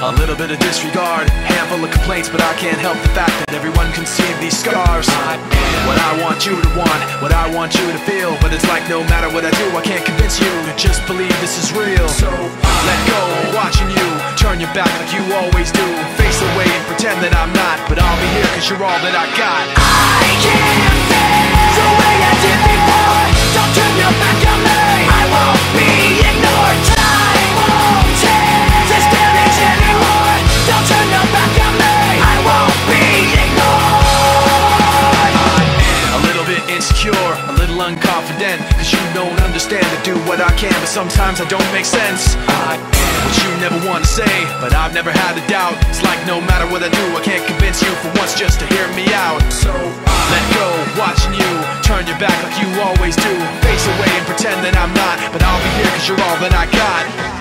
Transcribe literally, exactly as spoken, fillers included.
A little bit of disregard, handful of complaints, but I can't help the fact that everyone can see these scars. I am what I want you to want, what I want you to feel. But it's like no matter what I do, I can't convince you to just believe this is real. So let go, watching you turn your back like you always do. Face away and pretend that I'm not, but I'll be here cause you're all that I got. I can't feel the way I did before. Don't turn your back on me, I won't be ignored. Time won't take this damage anymore. Don't turn your back on me, I won't be ignored. A little bit insecure, a little unconfident, cause you don't understand to do what I can, but sometimes I don't make sense. I am what you never want to say, but I've never had a doubt. It's like no matter what I do, I can't convince you for once just to hear me out. So let go, watching you turn your back like you always do. Face away and pretend that I'm not, but I'll be here cause you're all that I got.